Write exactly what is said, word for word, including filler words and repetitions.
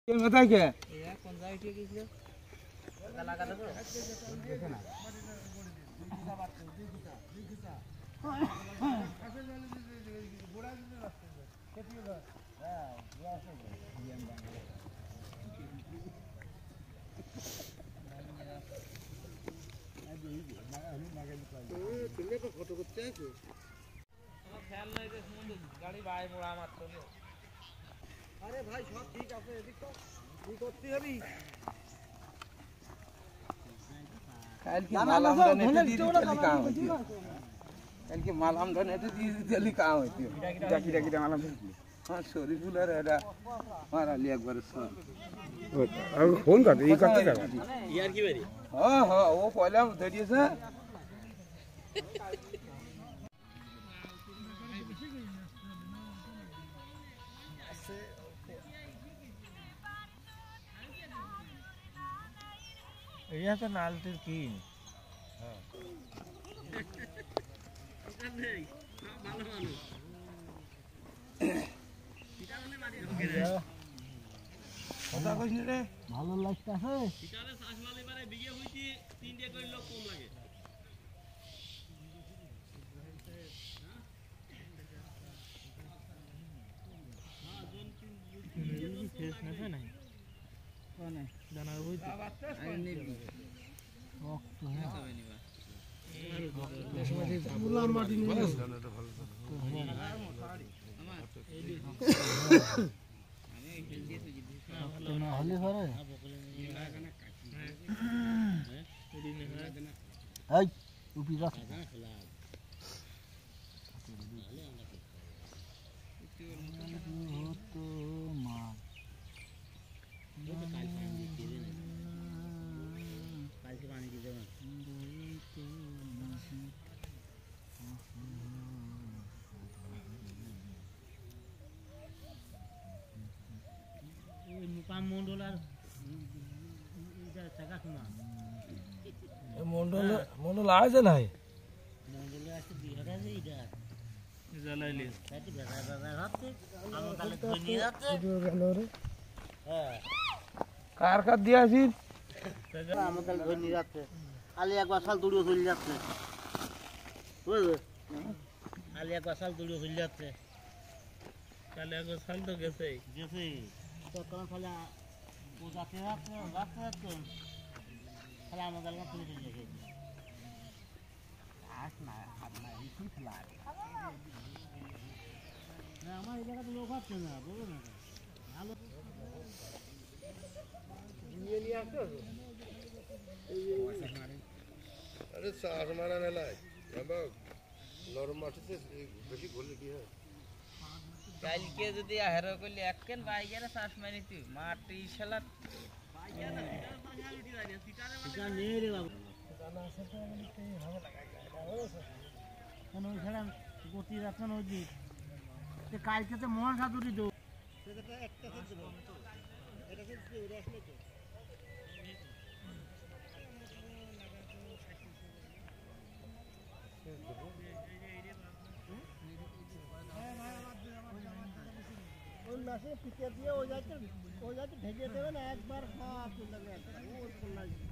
কোথায় কে কোন জায়গায় ঠিক গেছিল লাগা দেবো দেখে না ফটো করতে আছে খেয়াল নাই যে গাড়ি বাই মোড়া মাত্র আরে ভাই সব ঠিক আছে এদিক তো কি করতে হবি কাল কি মাল আমরা নেটে দিয়ে দিতে কাম হইছে কাল কি মাল আমরা নেটে দিয়ে দিতে কাম হইছে ডাকি ডাকি মাল আমরা হ্যাঁ শরীফুলের এটা মারালি একবার সর আর ফোন কর এই করতে যাবে ইয়ার কি বাড়ি হ্যাঁ হ্যাঁ ও পয়লা ধরিয়েছে এটা তো নালটির কি হ্যাঁ নেই ভালো মানুষ পিটারনে মারি ঢোকে কথা কইছ রে ভালো লাগতাছে পিটারে শ্বাসমালি মানে বিগে হইতি তিনটে কইলো কম লাগে হ্যাঁ জন তিন ফেস না নাই কোন জানার হইতি আই নেবি রক্ত হ্যাঁ হবে নিবা মুলা মাটি নিয়ে জানাটা ভালো আমি এই ফেল দিয়ে তুই তো না হলে পারে এই টুপি রাখ তো মা কালকে পানি দিয়ে দেবেন ওই মুকাম মন্ডল আর এটা টাকা শোনা মন্ডল মন্ডল আছে নাই মন্ডলে আছে বিহারে যে এটা জ্বালাইলে তাই বেজা বেজা হচ্ছে আমার কালে ধরে নিয়ে যাচ্ছে হ্যাঁ কার কার দিয়াছিস আমার কালে ধরে নিয়ে যাচ্ছে আলি একবার সাল দৌড়িয়ে চলে যাচ্ছে বুঝলে আলি একবার সাল দৌড়িয়ে চলে যাচ্ছে কালে একবার সাল তো গেছেই গেছে তখন ফলে ও যাচ্ছে যাচ্ছে যাচ্ছে যাচ্ছে ফলে আমার কালে তুলে চলে গেছে আস না হাত না রিসি ফ্লাগ না আমার এই জায়গাতে লোক আছে না বুঝলো না ভালো নিয়ে নিয়ে আসো আরে সার মারা নেলাই বাবা নরম মাটিতে বেশি গলে কি হয় কালকে যদি হেরো করলে এককেন বাইকের শ্বাস মারিতি মাটি শালা এটা নেই রে বাবু জানা আছে তো বলতে ভালো লাগা কেন ওইখানে গতি রাখেন ওই দিক কালকে তো মোহন সাধুরি দো সেটা একটা থেকে দেবো এটা থেকে ওরে আসলে তো ওই মাসে পিকে দিয়ে ও যাচ্ছে ও যাচ্ছে ঢেকে দেবেন একবার সব চলে যাবে ও চলে